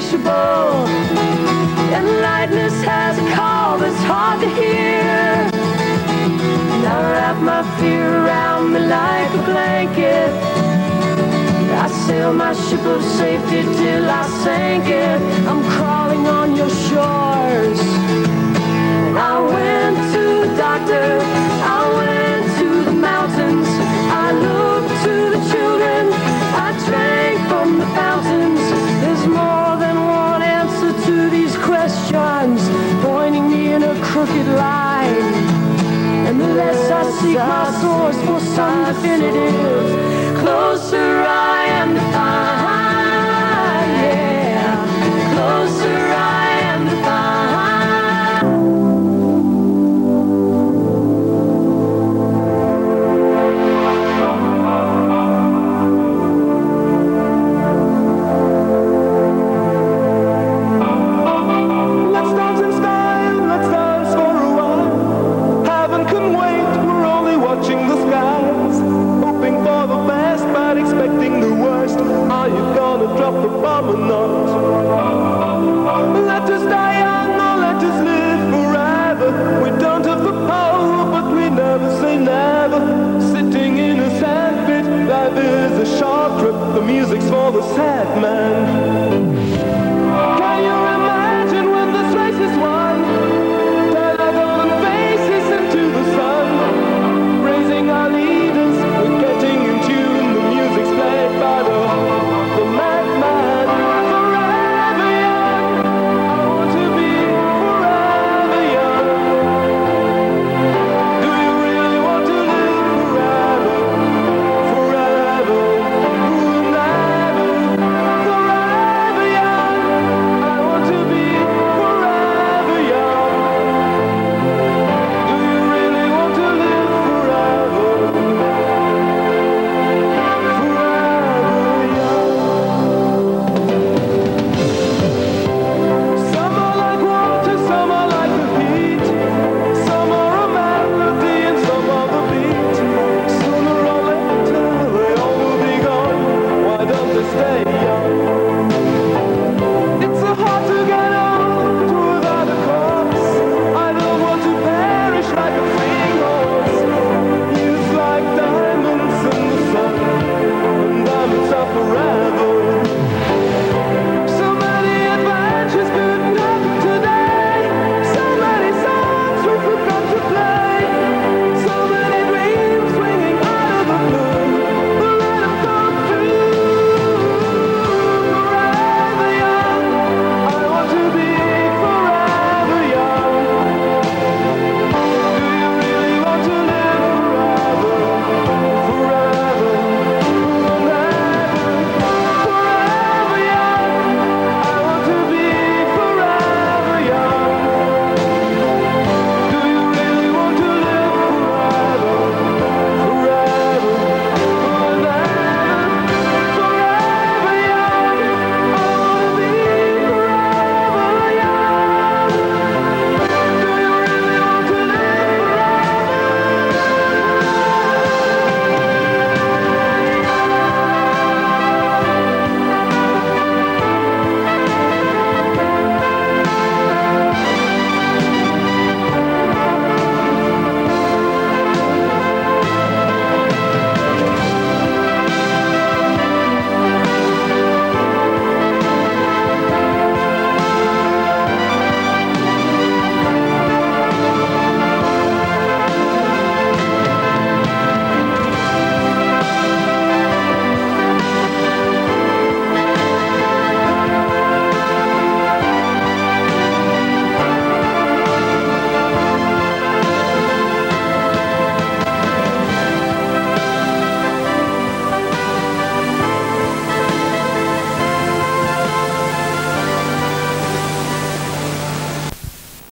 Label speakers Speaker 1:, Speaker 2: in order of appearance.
Speaker 1: insatiable, and lightness has a call that's hard to hear. And I wrap my fear around me like a blanket. I sail my ship of safety till I sank it. I'm crawling on your shores. And I went to the doctor, I went to the mountains, I looked to the children, I drank from the fountains. There's more than one answer to these questions, pointing me in a crooked line. And the less I seek my source for some definitive, closer I am to find.